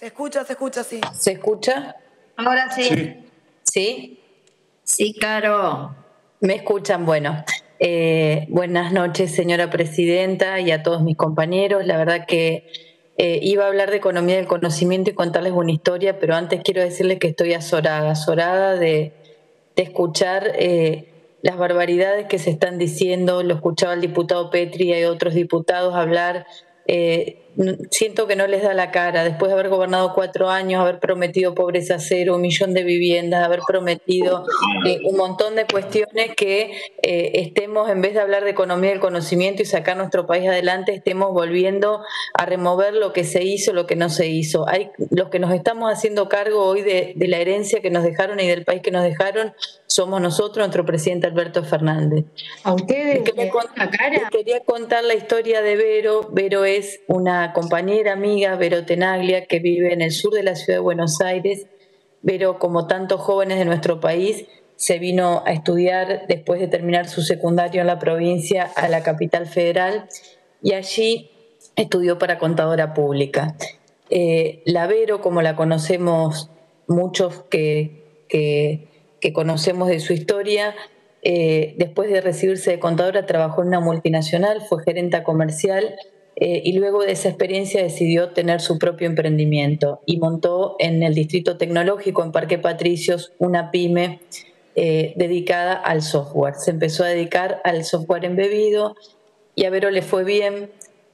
Se escucha, sí. ¿Se escucha? Ahora sí. Sí. ¿Sí? Sí, Caro. ¿Me escuchan? Bueno, buenas noches, señora presidenta, y a todos mis compañeros. La verdad que iba a hablar de economía del conocimiento y contarles una historia, pero antes quiero decirles que estoy azorada de escuchar las barbaridades que se están diciendo. Lo escuchaba el diputado Petri y otros diputados hablar. Siento que no les da la cara, después de haber gobernado 4 años, haber prometido pobreza cero, 1 millón de viviendas, haber prometido un montón de cuestiones, que estemos, en vez de hablar de economía del conocimiento y sacar nuestro país adelante, estemos volviendo a remover lo que se hizo, lo que no se hizo. Los que nos estamos haciendo cargo hoy de la herencia que nos dejaron y del país que nos dejaron somos nosotros, nuestro presidente Alberto Fernández. ¿A ustedes Les quería contar la historia de Vero. Vero es una compañera, amiga, Vero Tenaglia, que vive en el sur de la ciudad de Buenos Aires. Vero, como tantos jóvenes de nuestro país, se vino a estudiar después de terminar su secundario en la provincia a la capital federal y allí estudió para contadora pública. La Vero, como la conocemos muchos que conocemos de su historia, después de recibirse de contadora trabajó en una multinacional, fue gerenta comercial y luego de esa experiencia decidió tener su propio emprendimiento y montó en el Distrito Tecnológico, en Parque Patricios, una pyme dedicada al software. Se empezó a dedicar al software embebido y a Vero le fue bien.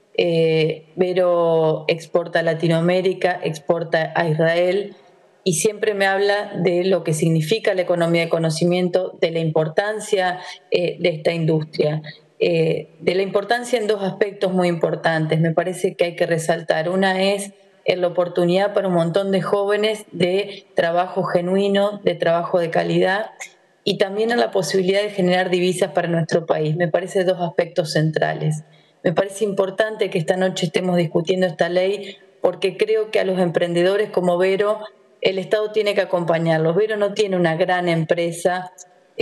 Vero exporta a Latinoamérica, exporta a Israel y siempre me habla de lo que significa la economía del conocimiento, de la importancia de esta industria, de la importancia en 2 aspectos muy importantes. Me parece que hay que resaltar. Una es la oportunidad para un montón de jóvenes de trabajo genuino, de trabajo de calidad, y también en la posibilidad de generar divisas para nuestro país. Me parece 2 aspectos centrales. Me parece importante que esta noche estemos discutiendo esta ley porque creo que a los emprendedores como Vero el Estado tiene que acompañarlos. Vero no tiene una gran empresa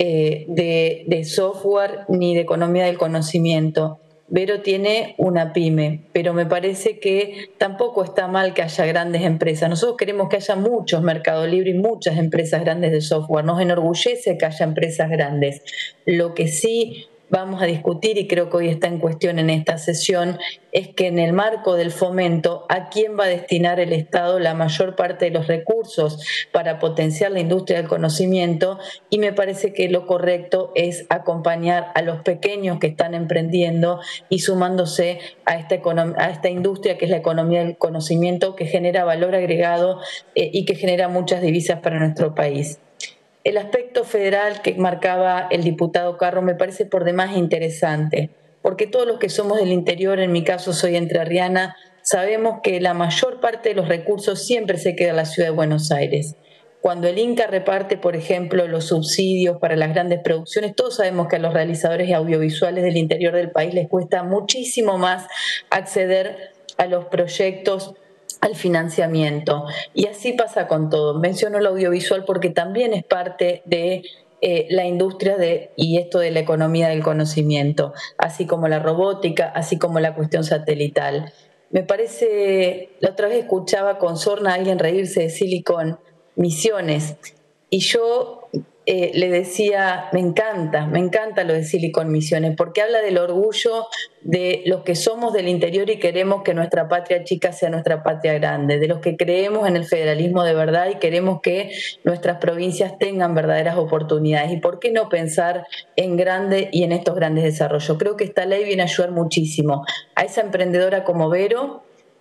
de software ni de economía del conocimiento. Vero tiene una pyme, pero me parece que tampoco está mal que haya grandes empresas. Nosotros queremos que haya muchos Mercado Libre y muchas empresas grandes de software. Nos enorgullece que haya empresas grandes. Lo que sí vamos a discutir, y creo que hoy está en cuestión en esta sesión, es que en el marco del fomento, ¿a quién va a destinar el Estado la mayor parte de los recursos para potenciar la industria del conocimiento? Y me parece que lo correcto es acompañar a los pequeños que están emprendiendo y sumándose a esta industria que es la economía del conocimiento, que genera valor agregado y que genera muchas divisas para nuestro país. El aspecto federal que marcaba el diputado Carro me parece por demás interesante, porque todos los que somos del interior, en mi caso soy entrerriana, sabemos que la mayor parte de los recursos siempre se queda en la ciudad de Buenos Aires. Cuando el Inca reparte, por ejemplo, los subsidios para las grandes producciones, todos sabemos que a los realizadores audiovisuales del interior del país les cuesta muchísimo más acceder a los proyectos, al financiamiento. Y así pasa con todo. Menciono el audiovisual porque también es parte de la industria y esto de la economía del conocimiento, así como la robótica, así como la cuestión satelital. Me parece, la otra vez escuchaba con sorna a alguien reírse de Silicon Misiones y yo le decía, me encanta lo de Silicon Misiones, porque habla del orgullo de los que somos del interior y queremos que nuestra patria chica sea nuestra patria grande, de los que creemos en el federalismo de verdad y queremos que nuestras provincias tengan verdaderas oportunidades. ¿Y por qué no pensar en grande y en estos grandes desarrollos? Creo que esta ley viene a ayudar muchísimo a esa emprendedora como Vero,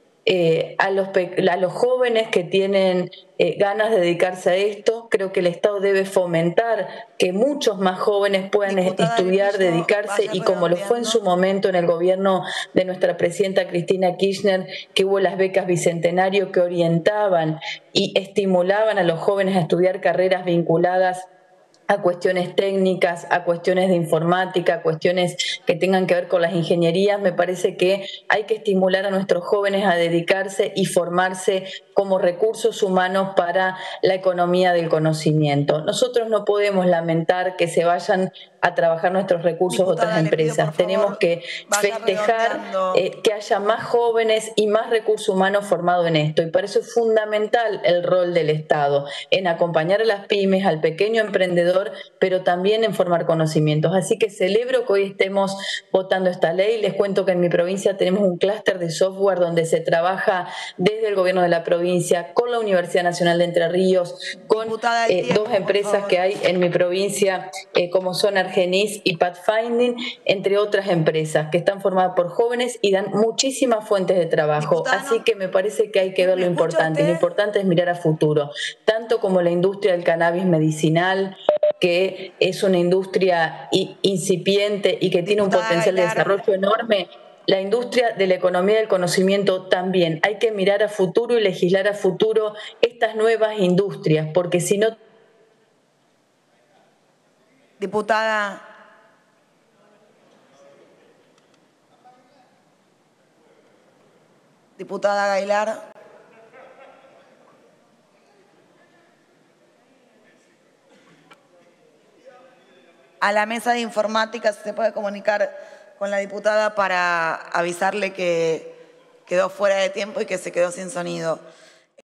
a los jóvenes que tienen ganas de dedicarse a esto. Creo que el Estado debe fomentar que muchos más jóvenes puedan estudiar, dedicarse, y como lo fue en su momento en el gobierno de nuestra presidenta Cristina Kirchner, que hubo las becas Bicentenario que orientaban y estimulaban a los jóvenes a estudiar carreras vinculadas a cuestiones técnicas, a cuestiones de informática, a cuestiones que tengan que ver con las ingenierías. Me parece que hay que estimular a nuestros jóvenes a dedicarse y formarse como recursos humanos para la economía del conocimiento. Nosotros no podemos lamentar que se vayan a trabajar nuestros recursos Diputada, otras empresas. Tenemos que festejar que haya más jóvenes y más recursos humanos formados en esto. Y para eso es fundamental el rol del Estado, en acompañar a las pymes, al pequeño emprendedor, pero también en formar conocimientos. Así que celebro que hoy estemos votando esta ley. Les cuento que en mi provincia tenemos un clúster de software donde se trabaja desde el gobierno de la provincia, con la Universidad Nacional de Entre Ríos, con dos empresas que hay en mi provincia, como son Argenis y Pathfinding, entre otras empresas que están formadas por jóvenes y dan muchísimas fuentes de trabajo. Así que me parece que hay que ver lo importante. Lo importante es mirar a futuro, tanto como la industria del cannabis medicinal, que es una industria incipiente y que tiene un potencial de desarrollo enorme. La industria de la economía del conocimiento también. Hay que mirar a futuro y legislar a futuro estas nuevas industrias, porque si no... Diputada Gailar. A la mesa de informática se puede comunicar con la diputada para avisarle que quedó fuera de tiempo y que se quedó sin sonido.